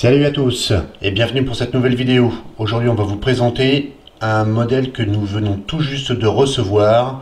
Salut à tous et bienvenue pour cette nouvelle vidéo. Aujourd'hui on va vous présenter un modèle que nous venons tout juste de recevoir.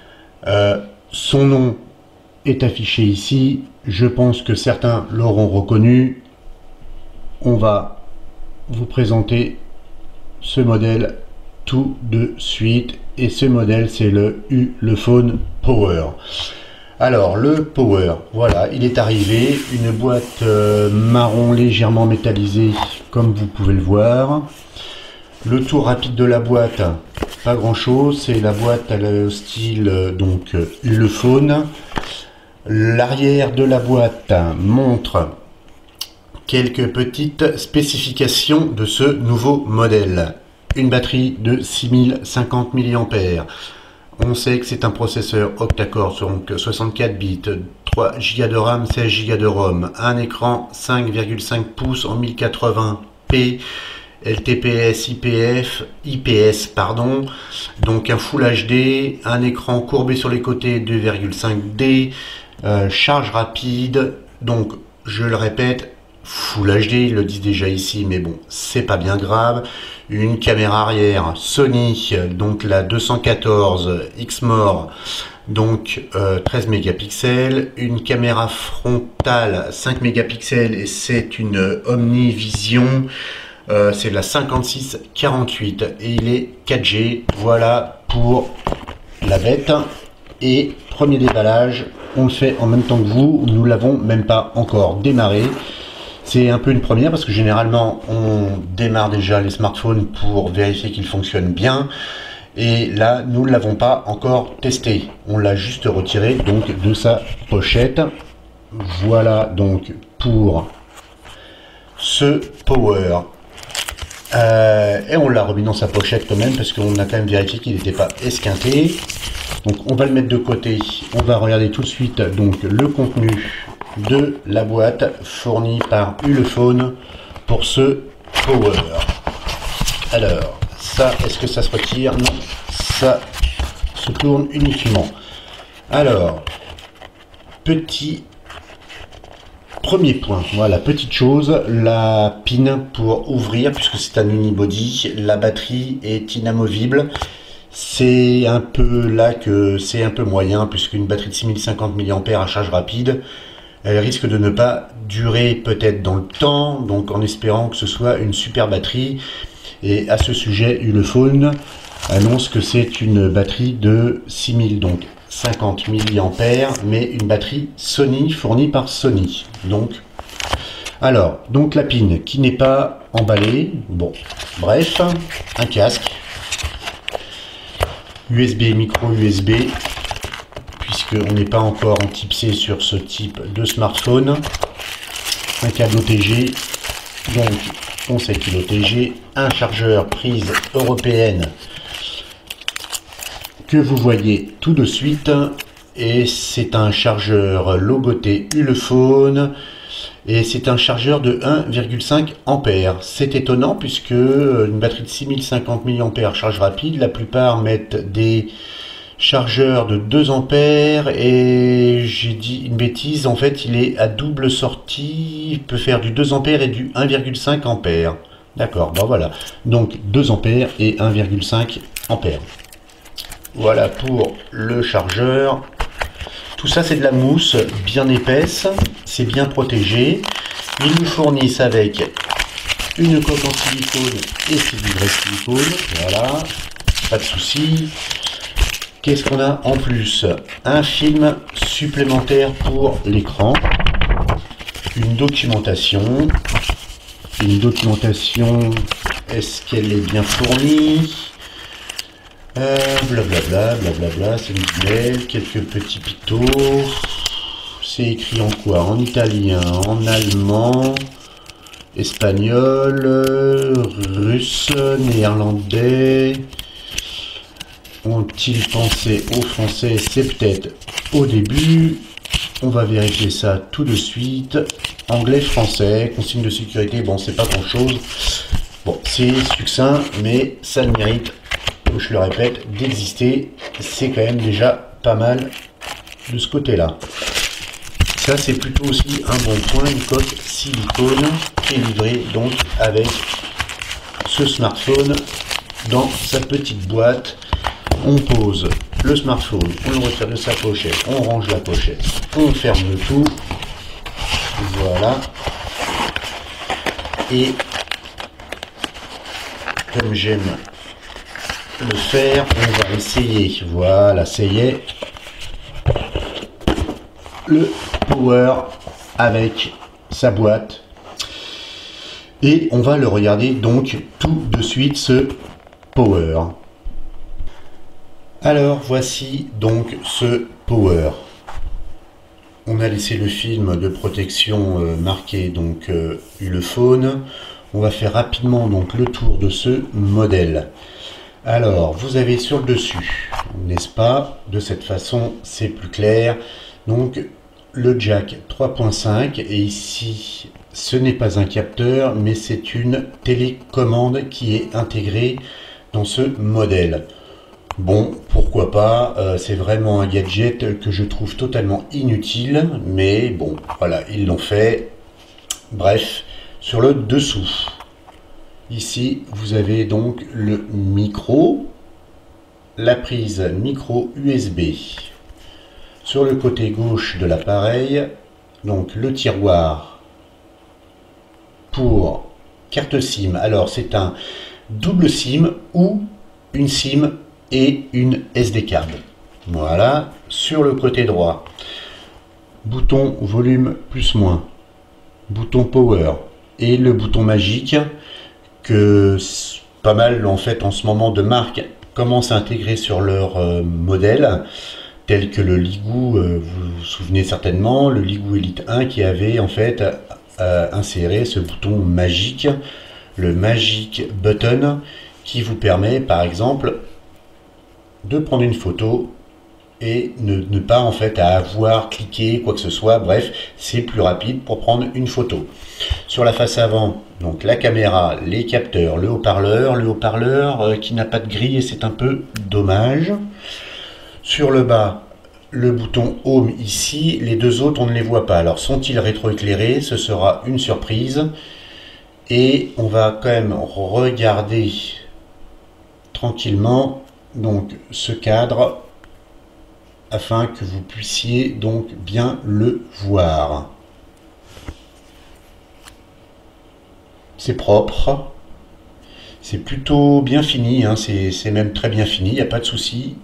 Son nom est affiché ici. Je pense que certains l'auront reconnu. On va vous présenter ce modèle tout de suite. Et ce modèle c'est le Ulefone Power. Alors le Power, voilà, il est arrivé, une boîte marron légèrement métallisée comme vous pouvez le voir. Le tour rapide de la boîte, pas grand chose, c'est la boîte au style donc Ulefone. L'arrière de la boîte montre quelques petites spécifications de ce nouveau modèle. Une batterie de 6050 mAh. On sait que c'est un processeur octa-core, donc 64 bits, 3 Go de RAM, 16 Go de ROM, un écran 5,5 pouces en 1080p, LTPS, IPS, pardon, donc un Full HD, un écran courbé sur les côtés 2,5D, charge rapide, donc je le répète, Full HD, ils le disent déjà ici, mais bon, c'est pas bien grave. Une caméra arrière Sony, donc la 214 XMOR, donc 13 mégapixels. Une caméra frontale 5 mégapixels et c'est une OmniVision. C'est la 5648 et il est 4G. Voilà pour la bête. Et premier déballage, on le fait en même temps que vous. Nous l'avons même pas encore démarré. C'est un peu une première parce que généralement on démarre déjà les smartphones pour vérifier qu'ils fonctionnent bien. Et là, nous ne l'avons pas encore testé. On l'a juste retiré donc de sa pochette. Voilà donc pour ce Power. Et on l'a remis dans sa pochette quand même parce qu'on a quand même vérifié qu'il n'était pas esquinté. Donc on va le mettre de côté. On va regarder tout de suite donc le contenu de la boîte fournie par Ulefone pour ce Power. Alors, ça, est-ce que ça se retire? Non, ça se tourne uniquement. Alors, premier point, voilà, petite chose, la pin pour ouvrir, puisque c'est un unibody, la batterie est inamovible. C'est un peu là que c'est un peu moyen, puisqu'une batterie de 6050 mAh à charge rapide, elle risque de ne pas durer peut-être dans le temps, donc en espérant que ce soit une super batterie. Et à ce sujet, Ulefone annonce que c'est une batterie de 6050 mAh, mais une batterie Sony, fournie par Sony. Donc la pin qui n'est pas emballée, bon, bref, un casque, USB, micro USB, puisqu'on n'est pas encore en type C sur ce type de smartphone, un câble OTG, donc on sait qu'il est OTG, un chargeur prise européenne que vous voyez tout de suite, et c'est un chargeur logoté Ulefone, et c'est un chargeur de 1,5 A. C'est étonnant puisque une batterie de 6050 mAh charge rapide, la plupart mettent des chargeur de 2 ampères et j'ai dit une bêtise, en fait il est à double sortie, il peut faire du 2 ampères et du 1,5 ampères. D'accord, bon voilà, donc 2 ampères et 1,5 ampères. Voilà pour le chargeur. Tout ça c'est de la mousse bien épaisse, c'est bien protégé. Ils nous fournissent avec une coque en silicone et c'est du vrai silicone, voilà, pas de souci. Qu'est-ce qu'on a en plus? Un film supplémentaire pour l'écran, une documentation. Est-ce qu'elle est bien fournie? Blablabla, blablabla, c'est une mail, quelques petits pictos. C'est écrit en quoi? En italien, en allemand, espagnol, russe, néerlandais. Ont-ils pensé au français? C'est peut-être au début. On va vérifier ça tout de suite. Anglais, français, consigne de sécurité, bon c'est pas grand chose. Bon, c'est succinct, mais ça le mérite, je le répète, d'exister. C'est quand même déjà pas mal de ce côté-là. Ça c'est plutôt aussi un bon point, une coque silicone qui est livrée donc avec ce smartphone dans sa petite boîte. On pose le smartphone, on le retire de sa pochette, on range la pochette, on ferme le tout. Voilà. Et comme j'aime le faire, on va essayer. Voilà, ça y est. Le Power avec sa boîte. Et on va le regarder donc tout de suite, ce Power. Alors voici donc ce Power. On a laissé le film de protection marqué donc Ulefone. On va faire rapidement donc le tour de ce modèle. Alors vous avez sur le dessus, n'est-ce pas? De cette façon c'est plus clair. Donc le jack 3.5 et ici ce n'est pas un capteur mais c'est une télécommande qui est intégrée dans ce modèle. Bon, pourquoi pas, c'est vraiment un gadget que je trouve totalement inutile, mais bon, voilà, ils l'ont fait. Bref, sur le dessous, ici, vous avez donc le micro, la prise micro USB. Sur le côté gauche de l'appareil, donc le tiroir pour carte SIM. Alors, c'est un double SIM ou une SIM et une SD card. Voilà, sur le côté droit, bouton volume plus moins, bouton power et le bouton magique que pas mal en fait en ce moment de marques commencent à intégrer sur leur modèle, tel que le Ligoo, vous vous souvenez certainement, le Ligoo Elite 1 qui avait en fait inséré ce bouton magique, le Magic Button, qui vous permet par exemple de prendre une photo et ne pas en fait à avoir cliqué quoi que ce soit. Bref, c'est plus rapide pour prendre une photo. Sur la face avant, donc la caméra, les capteurs, le haut-parleur qui n'a pas de grille et c'est un peu dommage. Sur le bas, le bouton Home ici, les deux autres on ne les voit pas. Alors sont-ils rétroéclairés? Ce sera une surprise. Et on va quand même regarder tranquillement donc ce cadre afin que vous puissiez donc bien le voir. C'est propre, c'est plutôt bien fini, hein, c'est même très bien fini, il n'y a pas de souci.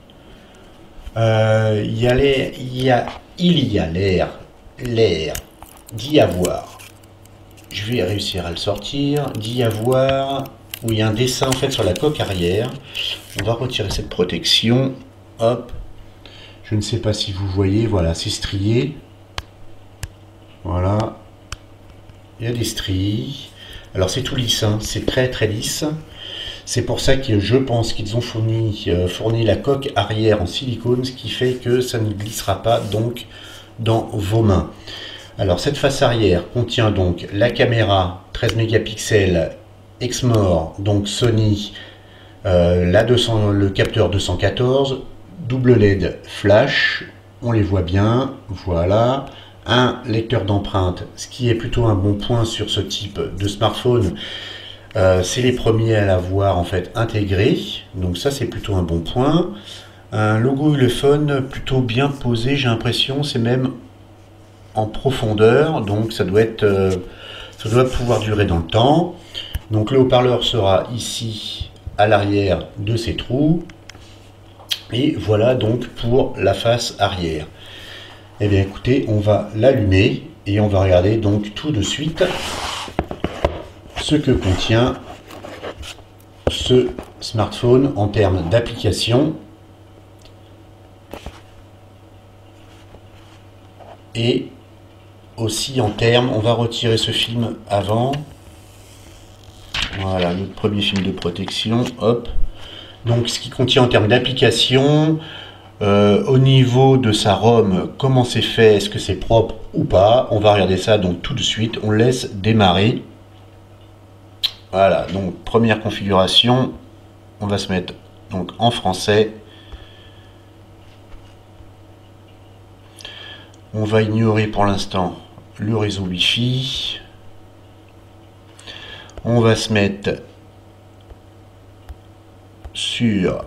Il y a l'air d'y avoir, je vais réussir à le sortir, d'y avoir, où il y a un dessin en fait sur la coque arrière. On va retirer cette protection, hop, je ne sais pas si vous voyez, voilà, c'est strié, voilà, il y a des stries, alors c'est tout lisse, hein, c'est très très lisse, c'est pour ça que je pense qu'ils ont fourni la coque arrière en silicone, ce qui fait que ça ne glissera pas donc dans vos mains. Alors cette face arrière contient donc la caméra 13 mégapixels Exmor, donc Sony, le capteur 214, double LED flash, on les voit bien, voilà, un lecteur d'empreintes, ce qui est plutôt un bon point sur ce type de smartphone, c'est les premiers à l'avoir en fait intégré, donc ça c'est plutôt un bon point. Un logo Ulefone plutôt bien posé, j'ai l'impression, c'est même en profondeur, donc ça doit pouvoir durer dans le temps. Donc le haut-parleur sera ici à l'arrière de ces trous. Et voilà donc pour la face arrière. Eh bien écoutez, on va l'allumer et on va regarder donc tout de suite ce que contient ce smartphone en termes d'application. Et aussi en termes, on va retirer ce film avant. Voilà, notre premier film de protection, hop. Donc ce qui contient en termes d'application, au niveau de sa ROM, comment c'est fait, est-ce que c'est propre ou pas? On va regarder ça donc tout de suite, on laisse démarrer. Voilà, donc première configuration, on va se mettre donc en français. On va ignorer pour l'instant le réseau Wi-Fi. On va se mettre sur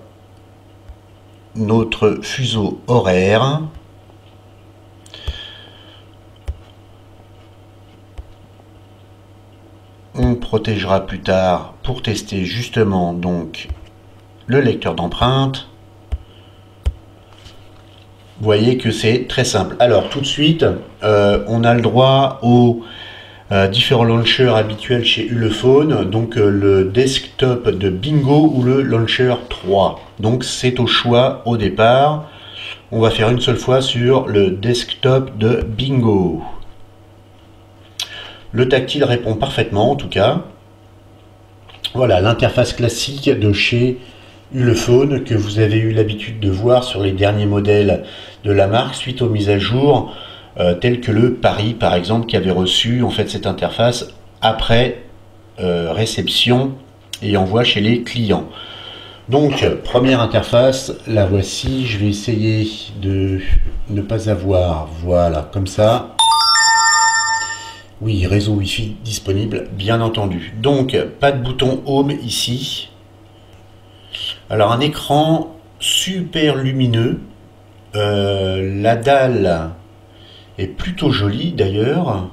notre fuseau horaire. On protégera plus tard pour tester justement donc le lecteur d'empreintes. Vous voyez que c'est très simple. Alors tout de suite, on a le droit aux différents launchers habituels chez Ulefone, donc le desktop de Bingo ou le launcher 3. Donc c'est au choix au départ. On va faire une seule fois sur le desktop de Bingo. Le tactile répond parfaitement en tout cas. Voilà l'interface classique de chez Ulefone que vous avez eu l'habitude de voir sur les derniers modèles de la marque suite aux mises à jour tels que le Paris par exemple qui avait reçu en fait cette interface après réception et envoi chez les clients. Donc première interface, la voici, je vais essayer de ne pas avoir, voilà comme ça. Oui, réseau Wi-Fi disponible, bien entendu. Donc, pas de bouton Home ici. Alors, un écran super lumineux. La dalle est plutôt jolie d'ailleurs.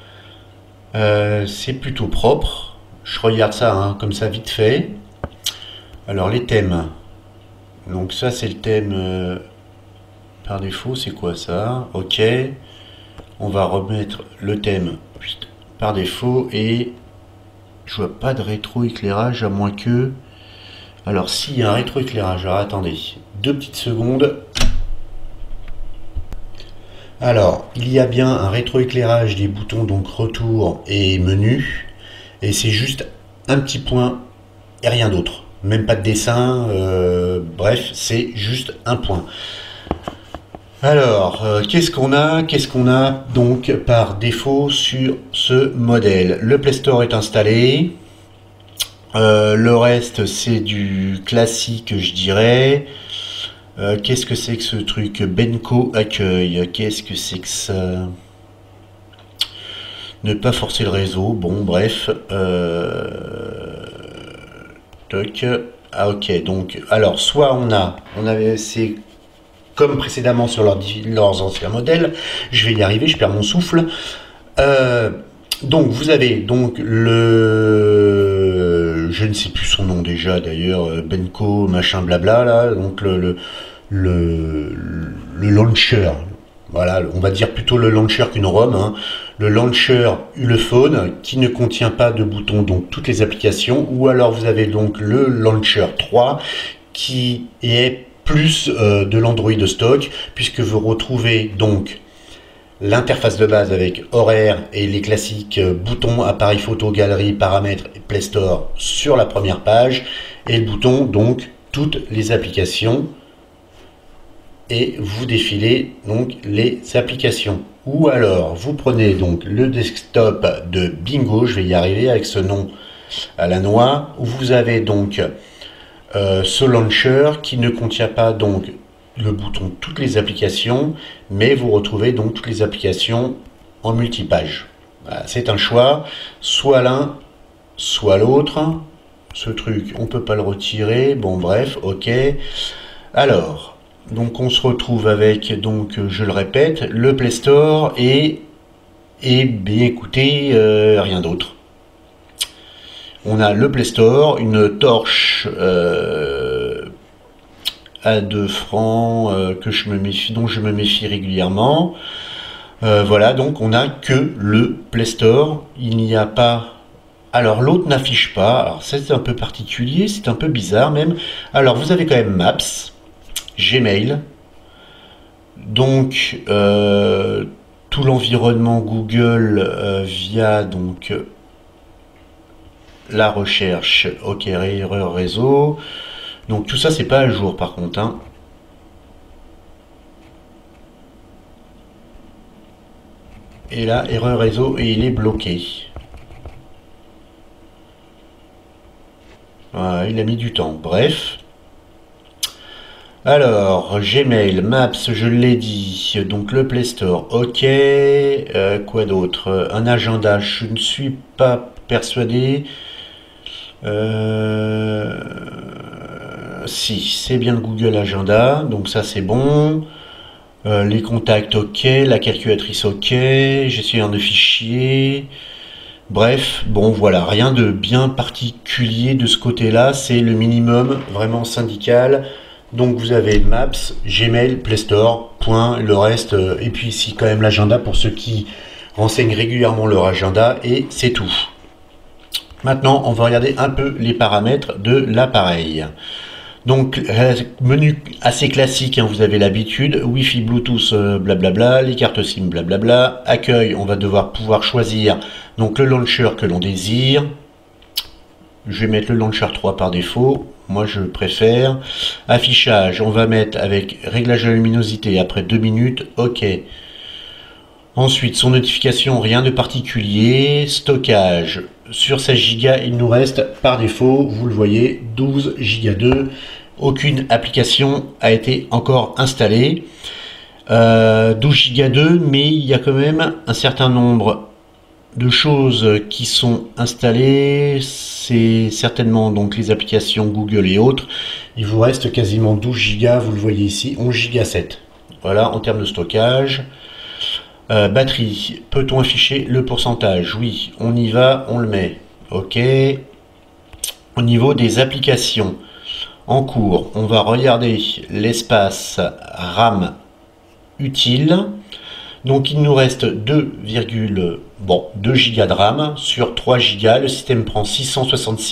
C'est plutôt propre. Je regarde ça hein, comme ça vite fait. Alors, les thèmes. Donc, ça, c'est le thème par défaut. C'est quoi ça? Ok. On va remettre le thème par défaut et je vois pas de rétroéclairage à moins que... Alors s'il y a un rétroéclairage, alors attendez, 2 petites secondes. Alors il y a bien un rétroéclairage des boutons donc retour et menu et c'est juste un petit point et rien d'autre. Même pas de dessin, bref c'est juste un point. Alors, qu'est-ce qu'on a? Qu'est-ce qu'on a donc par défaut sur ce modèle? Le Play Store est installé. Le reste, c'est du classique, je dirais. Qu'est-ce que c'est que ce truc? Benko accueil. Qu'est-ce que c'est que ça? Ne pas forcer le réseau. Bon, bref. Toc. Ah, ok. Donc, alors, soit on avait, c'est comme précédemment sur leurs anciens modèles, je vais y arriver, je perds mon souffle. Donc vous avez donc le, je ne sais plus son nom déjà d'ailleurs, Benko machin blabla là, donc le launcher. Voilà, on va dire plutôt le launcher qu'une ROM, hein. Le launcher Ulefone qui ne contient pas de boutons, donc toutes les applications, ou alors vous avez donc le launcher 3 qui est plus de l'Android de stock, puisque vous retrouvez donc l'interface de base avec horaire et les classiques boutons, appareil photo, galerie, paramètres et Play Store sur la première page, et le bouton donc toutes les applications, et vous défilez donc les applications. Ou alors vous prenez donc le desktop de Bingo, je vais y arriver avec ce nom à la noix, où vous avez donc ce launcher qui ne contient pas donc le bouton toutes les applications, mais vous retrouvez donc toutes les applications en multipage. Voilà, c'est un choix, soit l'un, soit l'autre. Ce truc, on peut pas le retirer. Bon, bref, ok. Alors, donc on se retrouve avec, donc je le répète, le Play Store et bien écoutez, rien d'autre. On a le Play Store, une torche à 2 francs que je me méfie, dont je me méfie régulièrement. Voilà, donc on n'a que le Play Store. Il n'y a pas... Alors l'autre n'affiche pas. Alors c'est un peu particulier, c'est un peu bizarre même. Alors vous avez quand même Maps, Gmail. Donc tout l'environnement Google via donc... la recherche, ok, erreur réseau. Donc tout ça c'est pas à jour par contre, hein. Et là, erreur réseau et il est bloqué. Voilà, il a mis du temps. Bref. Alors, Gmail, Maps, je l'ai dit, donc le Play Store, ok. Quoi d'autre? Un agenda, je ne suis pas persuadé. Si, c'est bien le Google Agenda, donc ça c'est bon. Les contacts, ok. La calculatrice, ok. Gestionnaire de fichiers. Bref, bon voilà, rien de bien particulier de ce côté-là, c'est le minimum vraiment syndical. Donc vous avez Maps, Gmail, Play Store, point, le reste, et puis ici quand même l'agenda pour ceux qui renseignent régulièrement leur agenda, et c'est tout. Maintenant, on va regarder un peu les paramètres de l'appareil. Donc, menu assez classique, hein, vous avez l'habitude, Wi-Fi, Bluetooth, blablabla, les cartes SIM, blablabla, accueil, on va devoir pouvoir choisir donc le launcher que l'on désire. Je vais mettre le launcher 3 par défaut, moi je préfère. Affichage, on va mettre avec réglage de luminosité après 2 minutes, ok. Ensuite, son notification, rien de particulier. Stockage, sur 16 Go, il nous reste par défaut, vous le voyez, 12 Go 2. Aucune application a été encore installée. 12 Go 2, mais il y a quand même un certain nombre de choses qui sont installées. C'est certainement donc les applications Google et autres. Il vous reste quasiment 12 Go, vous le voyez ici, 11 Go 7. Voilà, en termes de stockage. Batterie, peut-on afficher le pourcentage? Oui, on y va, on le met. Ok. Au niveau des applications en cours, on va regarder l'espace RAM utile. Donc il nous reste 2 Go de RAM sur 3 Go. Le système prend 666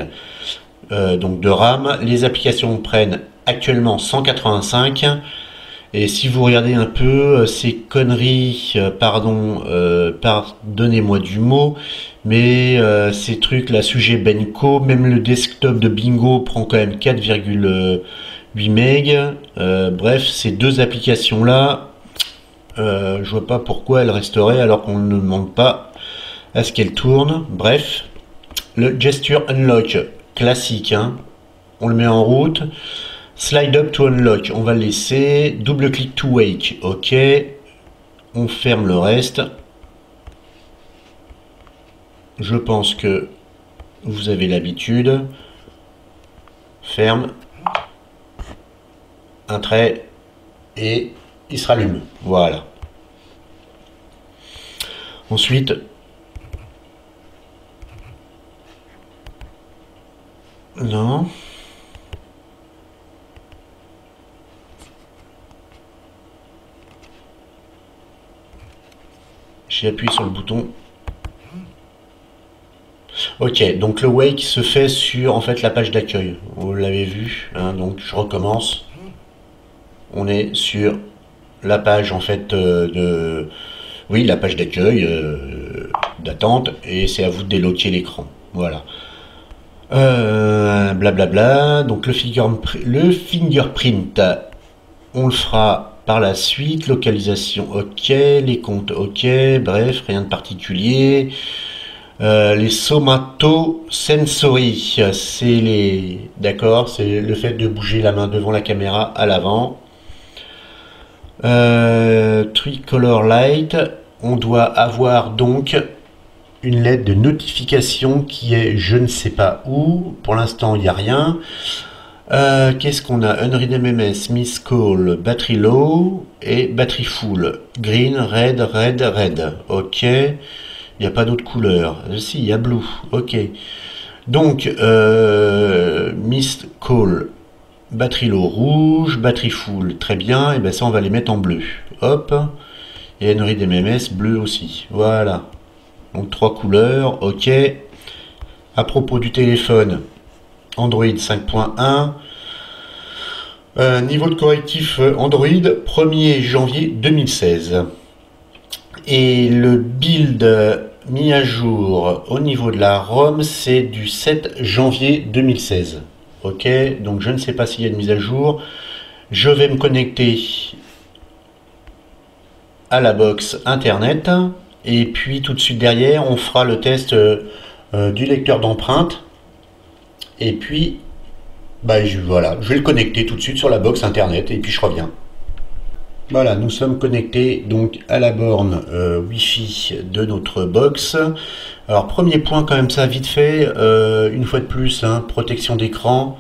MB donc de RAM. Les applications prennent actuellement 185. Et si vous regardez un peu ces conneries, pardonnez-moi du mot, mais ces trucs là, sujet Benko, même le desktop de Bingo prend quand même 4,8 MB. Bref, ces deux applications là, je vois pas pourquoi elles resteraient alors qu'on ne demande pas à ce qu'elles tournent. Bref, le Gesture Unlock classique, hein, on le met en route. Slide up to unlock, on va le laisser. Double clic to wake, ok. On ferme le reste. Je pense que vous avez l'habitude. Ferme. Un trait. Et il se rallume. Voilà. Ensuite, non. J'ai appuyé sur le bouton. Ok, donc le wake se fait sur en fait la page d'accueil. Vous l'avez vu, hein, donc je recommence. On est sur la page en fait oui, la page d'accueil d'attente, et c'est à vous de débloquer l'écran. Voilà. Blablabla. Donc le fingerprint, on le fera par la suite. Localisation, ok. Les comptes, ok. Bref, rien de particulier. Les somatosensory, c'est les... D'accord, c'est le fait de bouger la main devant la caméra à l'avant. Tricolor Light, on doit avoir donc une lettre de notification qui est je ne sais pas où. Pour l'instant, il n'y a rien. Qu'est-ce qu'on a? Unread MMS, Miss Call, Battery Low et Battery Full. Green, Red, Red, Red. Ok. Il n'y a pas d'autre couleur. Si, il y a Blue. Ok. Donc, Miss Call, Battery Low rouge, Battery Full. Très bien. Et bien ça, on va les mettre en bleu. Hop. Et Unread MMS, bleu aussi. Voilà. Donc 3 couleurs. Ok. À propos du téléphone, Android 5.1. Niveau de correctif Android 1er janvier 2016. Et le build mis à jour au niveau de la ROM, c'est du 7 janvier 2016. Ok, donc je ne sais pas s'il y a une mise à jour. Je vais me connecter à la box internet. Et puis tout de suite derrière, on fera le test du lecteur d'empreintes. Et puis Bah, voilà, je vais le connecter tout de suite sur la box internet et puis je reviens. Voilà, nous sommes connectés donc à la borne Wi-Fi de notre box. Alors premier point quand même ça vite fait, une fois de plus, hein, protection d'écran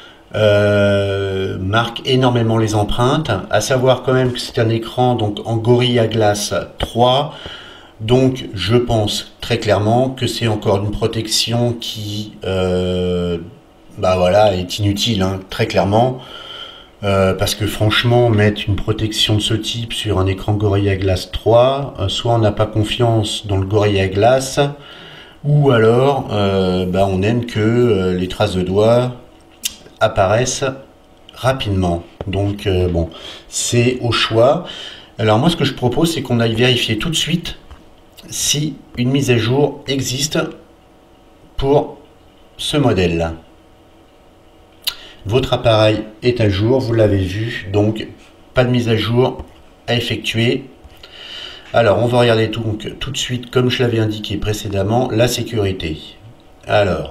marque énormément les empreintes. À savoir quand même que c'est un écran donc en Gorilla Glass 3. Donc je pense très clairement que c'est encore une protection qui bah voilà, est inutile, hein, très clairement. Parce que franchement, mettre une protection de ce type sur un écran Gorilla Glass 3, soit on n'a pas confiance dans le Gorilla Glass, ou alors bah, on aime que les traces de doigts apparaissent rapidement. Donc bon, c'est au choix. Alors moi ce que je propose, c'est qu'on aille vérifier tout de suite si une mise à jour existe pour ce modèle. Votre appareil est à jour, vous l'avez vu, donc pas de mise à jour à effectuer. Alors on va regarder tout de suite, comme je l'avais indiqué précédemment, la sécurité. Alors,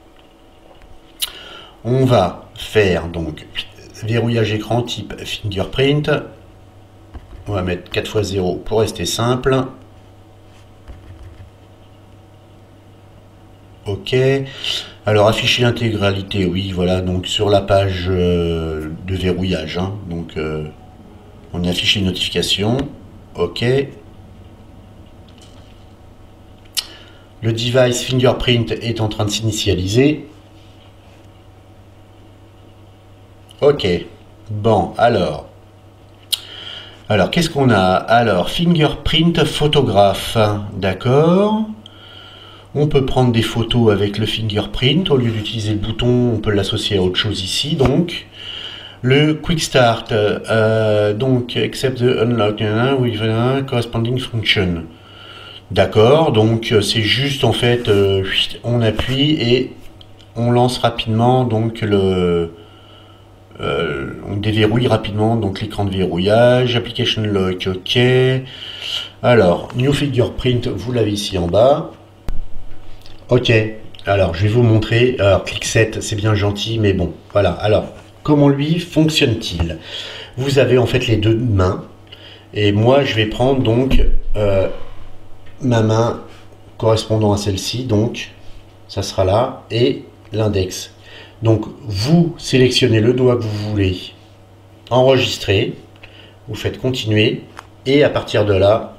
on va faire donc verrouillage écran type fingerprint. On va mettre 4x0 pour rester simple. Ok. Alors afficher l'intégralité, oui, voilà, donc sur la page de verrouillage, hein, donc on y affiche les notifications. Ok. Le device fingerprint est en train de s'initialiser. Ok. Bon, alors qu'est-ce qu'on a? Alors, fingerprint photographe, d'accord. On peut prendre des photos avec le fingerprint. Au lieu d'utiliser le bouton, on peut l'associer à autre chose ici. Donc, le Quick Start, donc, accept the unlock with a corresponding function. D'accord, donc c'est juste en fait, on appuie et on lance rapidement donc on déverrouille rapidement donc l'écran de verrouillage, application lock, ok. Alors, new fingerprint, vous l'avez ici en bas. Ok, alors je vais vous montrer. Alors, click set, c'est bien gentil, mais bon, voilà. Alors, comment lui fonctionne-t-il? Vous avez en fait les deux mains, et moi je vais prendre donc ma main correspondant à celle-ci, donc ça sera là, et l'index. Donc vous sélectionnez le doigt que vous voulez enregistrer, vous faites continuer, et à partir de là,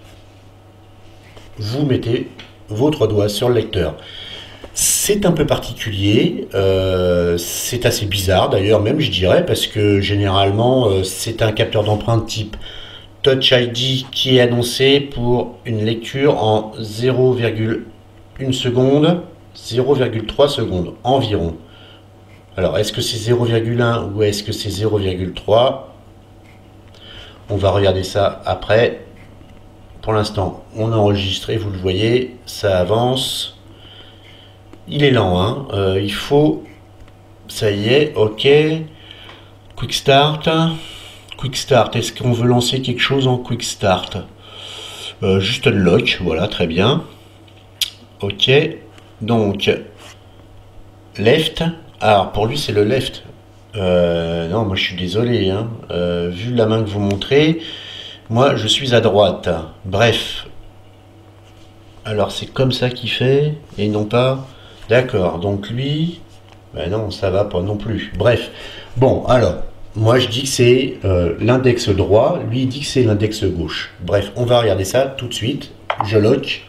vous mettez votre doigt sur le lecteur. C'est un peu particulier, c'est assez bizarre d'ailleurs même je dirais, parce que généralement c'est un capteur d'empreinte type Touch ID qui est annoncé pour une lecture en 0,1 seconde, 0,3 secondes environ. Alors est-ce que c'est 0,1 ou est-ce que c'est 0,3? On va regarder ça après. Pour l'instant, on a enregistré, vous le voyez, ça avance. Il est lent, hein. Il faut... Ça y est, ok. Quick Start. Quick Start, est-ce qu'on veut lancer quelque chose en Quick Start? Juste unlock, voilà, très bien. Ok. Donc, left. Alors, pour lui, c'est le left. Non, moi, je suis désolé, hein. Vu la main que vous montrez... Moi, je suis à droite. Bref. Alors, c'est comme ça qu'il fait, et non pas... D'accord, donc lui... Ben non, ça va pas non plus. Bref. Bon, alors, moi, je dis que c'est l'index droit, lui, il dit que c'est l'index gauche. Bref, on va regarder ça tout de suite. Je lock.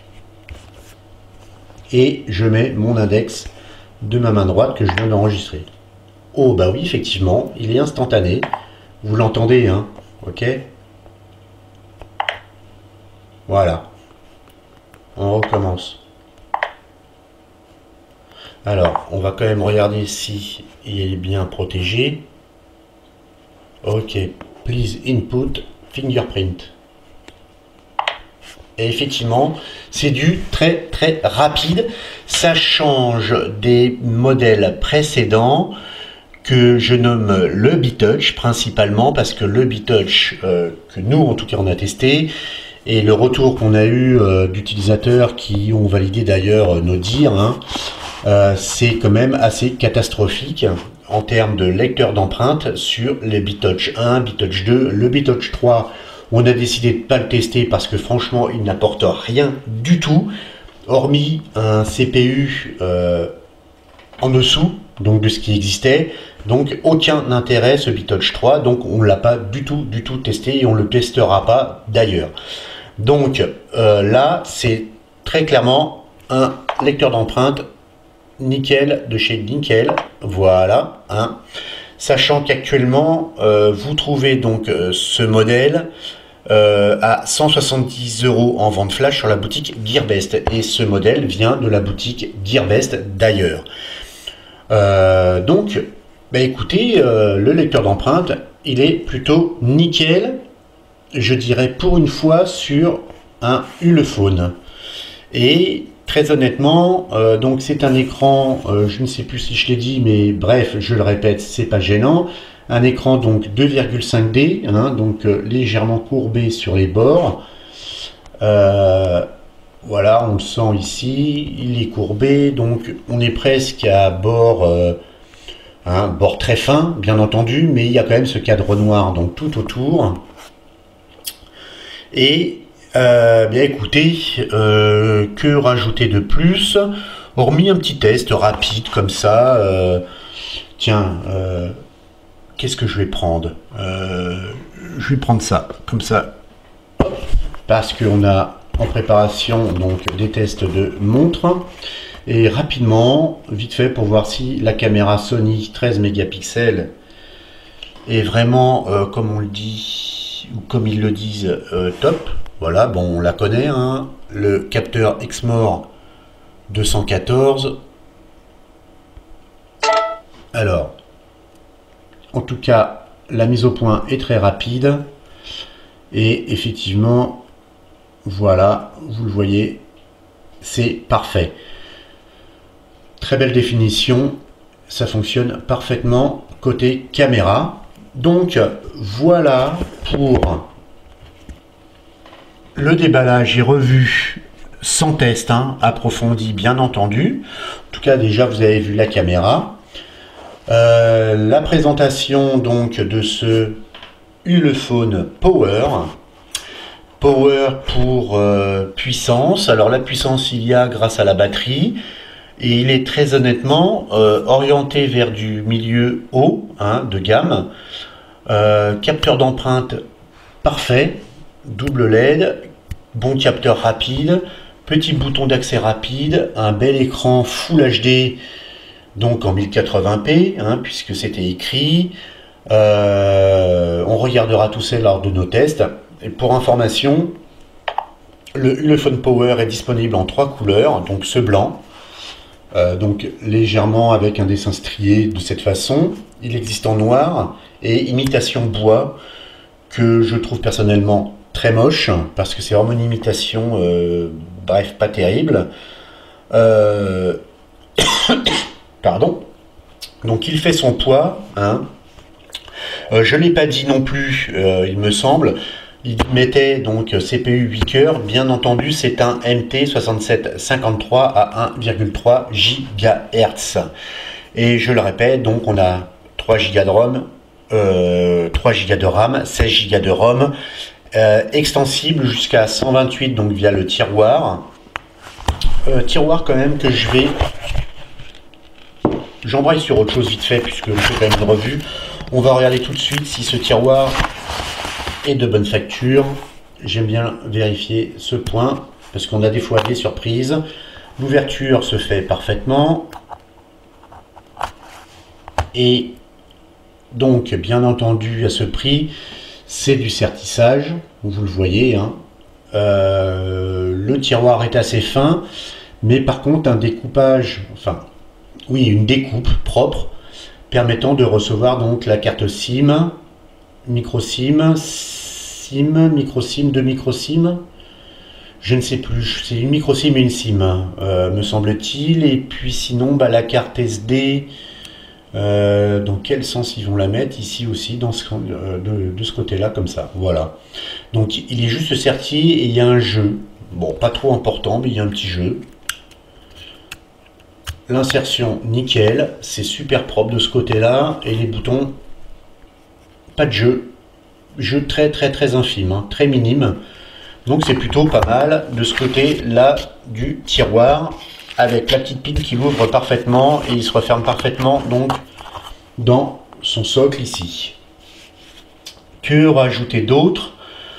Et je mets mon index de ma main droite que je viens d'enregistrer. Oh, bah oui, effectivement, il est instantané. Vous l'entendez, hein? Ok? Voilà. On recommence. Alors, on va quand même regarder si il est bien protégé. Ok. Please input fingerprint. Et effectivement, c'est du très très rapide. Ça change des modèles précédents que je nomme le B-Touch principalement parce que le B-Touch que nous en tout cas on a testé, et le retour qu'on a eu d'utilisateurs qui ont validé d'ailleurs nos dires, hein, c'est quand même assez catastrophique en termes de lecteur d'empreintes sur les BitTouch 1, BitTouch 2, le BitTouch 3. On a décidé de ne pas le tester parce que franchement, il n'apporte rien du tout, hormis un CPU en dessous, donc de ce qui existait. Donc aucun intérêt ce BitTouch 3, donc on ne l'a pas du tout testé et on ne le testera pas d'ailleurs. Donc là, c'est très clairement un lecteur d'empreintes nickel de chez Nickel, voilà, hein. Sachant qu'actuellement vous trouvez donc ce modèle à 170 € en vente flash sur la boutique Gearbest, et ce modèle vient de la boutique Gearbest d'ailleurs. Donc bah écoutez, le lecteur d'empreintes il est plutôt nickel, je dirais pour une fois sur un Ulefone. Et très honnêtement, donc c'est un écran, je ne sais plus si je l'ai dit, mais bref, je le répète, c'est pas gênant. Un écran donc 2,5D, hein, donc légèrement courbé sur les bords. Voilà, on le sent ici, il est courbé, donc on est presque à bord, bord très fin, bien entendu, mais il y a quand même ce cadre noir donc tout autour. Et bien écoutez, que rajouter de plus, hormis un petit test rapide comme ça. Tiens, qu'est-ce que je vais prendre? Je vais prendre ça, comme ça, parce qu'on a en préparation donc des tests de montres. Et rapidement, vite fait, pour voir si la caméra Sony 13 mégapixels est vraiment, comme on le dit, ou comme ils le disent, top. Voilà, bon, on la connaît, hein. Le capteur Exmor 214. Alors, en tout cas, la mise au point est très rapide. Et effectivement, voilà, vous le voyez, c'est parfait. Très belle définition, ça fonctionne parfaitement côté caméra. Donc, voilà pour le déballage et revue sans test, hein, approfondi bien entendu. En tout cas, déjà, vous avez vu la caméra. La présentation donc de ce Ulefone Power. Power pour puissance. Alors la puissance il y a grâce à la batterie. Et il est très honnêtement orienté vers du milieu haut, hein, de gamme. Capteur d'empreinte parfait. Double LED. Bon capteur rapide. Petit bouton d'accès rapide. Un bel écran Full HD. Donc en 1080p, hein, puisque c'était écrit. On regardera tout ça lors de nos tests. Et pour information, le Ulefone Power est disponible en 3 couleurs, donc ce blanc, donc légèrement avec un dessin strié de cette façon. Il existe en noir et imitation bois, que je trouve personnellement très moche, parce que c'est vraiment une imitation, bref, pas terrible. Pardon. Donc il fait son poids, hein. Je ne l'ai pas dit non plus, il me semble. Il mettait donc CPU 8 cœurs. Bien entendu, c'est un MT6753 à 1,3 GHz. Et je le répète, donc on a 3 Go de ROM, 3 Go de RAM, 16 Go de ROM, extensible jusqu'à 128, donc via le tiroir. Tiroir quand même que j'embraye sur autre chose vite fait, puisque je fais quand même une revue. On va regarder tout de suite si ce tiroir est de bonne facture. J'aime bien vérifier ce point, parce qu'on a des fois des surprises. L'ouverture se fait parfaitement. Et donc, bien entendu, à ce prix, c'est du sertissage, vous le voyez, hein. Le tiroir est assez fin, mais par contre, un découpage, enfin, oui, une découpe propre, permettant de recevoir donc la carte SIM, micro SIM, micro SIM, 2 micro SIM, je ne sais plus, c'est une micro SIM et une SIM, me semble-t-il. Et puis sinon, bah, la carte SD, dans quel sens ils vont la mettre? Ici aussi, dans de ce côté-là, comme ça, voilà. Donc il est juste serti et il y a un jeu, bon, pas trop important, mais il y a un petit jeu. l'insertion nickel, c'est super propre de ce côté-là, et les boutons, pas de jeu très infime, hein, très minime. Donc c'est plutôt pas mal de ce côté-là du tiroir, avec la petite pile qui l'ouvre parfaitement et il se referme parfaitement donc dans son socle ici. Que rajouter d'autre?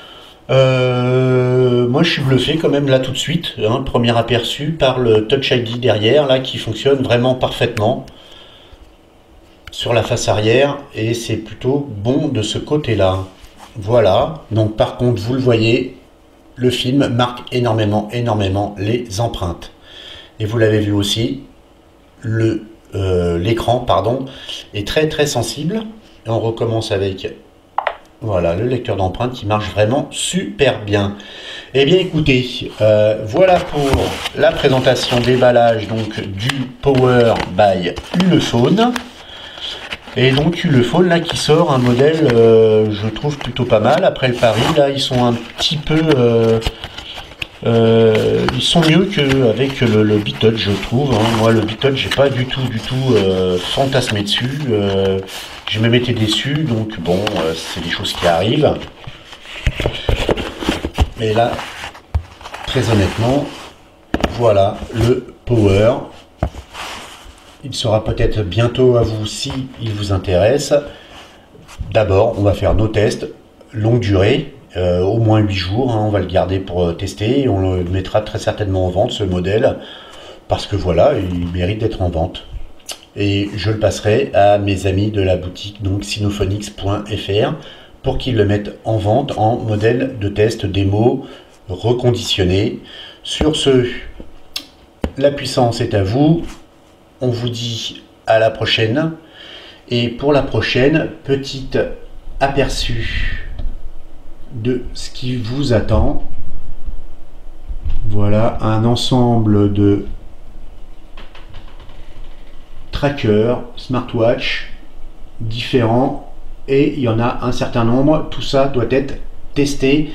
Moi je suis bluffé quand même là tout de suite, hein, premier aperçu par le Touch ID derrière là qui fonctionne vraiment parfaitement sur la face arrière et c'est plutôt bon de ce côté là. Voilà, donc par contre vous le voyez, le film marque énormément les empreintes. Et vous l'avez vu aussi, l'écran pardon, est très sensible. Et on recommence avec voilà, le lecteur d'empreintes qui marche vraiment super bien. Eh bien écoutez, voilà pour la présentation déballage donc du Power by Ulefone. Et donc Ulefone là qui sort un modèle je trouve plutôt pas mal. Après le pari là ils sont un petit peu ils sont mieux qu'avec le B-Touch je trouve, hein. Moi le B-Touch j'ai pas du tout fantasmé dessus, je me m'étais déçu donc bon c'est des choses qui arrivent. Mais là très honnêtement voilà le Power. Il sera peut-être bientôt à vous si il vous intéresse. D'abord, on va faire nos tests longue durée, au moins 8 jours. Hein, on va le garder pour tester et on le mettra très certainement en vente, ce modèle, parce que voilà, il mérite d'être en vente. Et je le passerai à mes amis de la boutique, donc sinophonics.fr, pour qu'ils le mettent en vente en modèle de test démo reconditionné. Sur ce, la puissance est à vous. On vous dit à la prochaine. Et pour la prochaine, petit aperçu de ce qui vous attend. Voilà un ensemble de trackers, smartwatch différents. Et il y en a un certain nombre. Tout ça doit être testé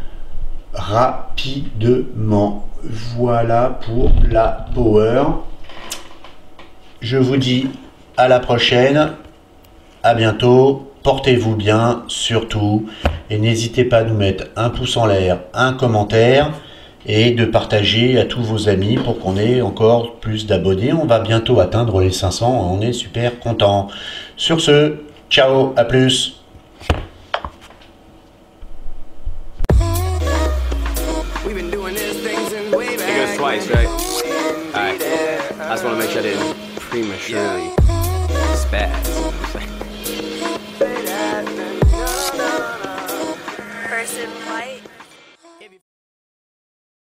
rapidement. Voilà pour la Power. Je vous dis à la prochaine, à bientôt, portez-vous bien surtout et n'hésitez pas à nous mettre un pouce en l'air, un commentaire et de partager à tous vos amis pour qu'on ait encore plus d'abonnés. On va bientôt atteindre les 500, on est super content. Sur ce, ciao, à plus. I just want to make sure I didn't prematurely spaz. Person